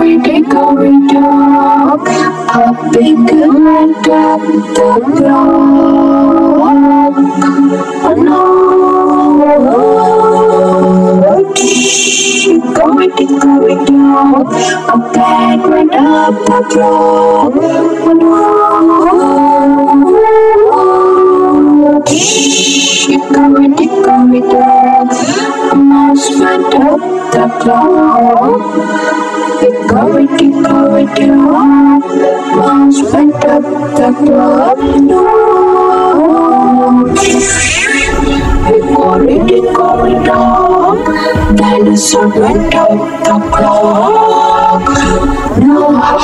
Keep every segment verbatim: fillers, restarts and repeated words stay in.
Hickory Dickory dog, a big went up the clock. Oh no, Hickory Dickory dog, a bag went up the clock. Oh no, Hickory Dickory dog, a mouse went up the clock. Hickory Dickory dog, mouse went up the clock. No, Hickory Dickory dog, dinosaur went up the clock. No,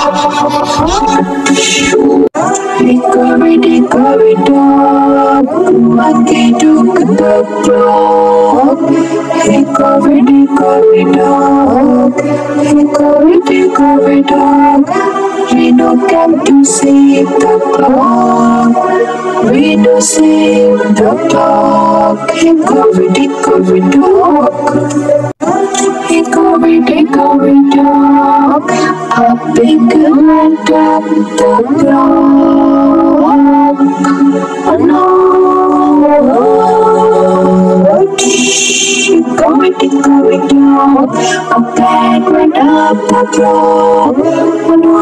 Hickory Dickory dog, monkey took the clock. Hickory Dickory dog, Hickory Dickory dog, Reno came to save the clock. Reno save the clock. Hickory Dickory dog, Hickory Dickory dog, a big went up the clock. Oh no, Hickory Dickory dog, a bag went up the clock. Oh no,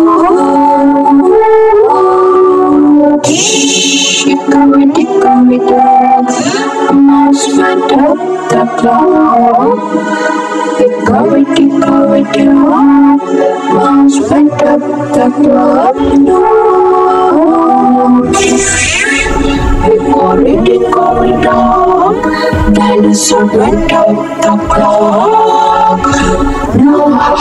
Hickory Dickory dog, a mouse went up the clock. Hickory Dickory dog, mouse went up the clock. No, Hickory Dickory dog, dinosaur went up the clock. No,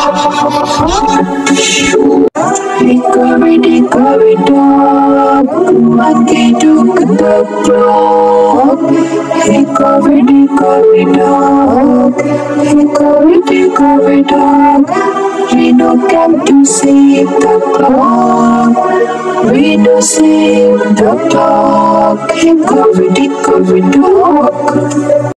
Hickory Dickory dog, monkey took the clock. Hickory Dickory dog, Hickory Dickory dog, Reno came to save the clock. Reno save the clock. Hickory Dickory dog.